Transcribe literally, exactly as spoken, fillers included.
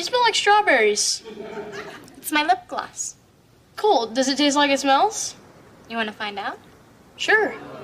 You smell like strawberries. It's my lip gloss. Cool. Does it taste like it smells? You want to find out? Sure.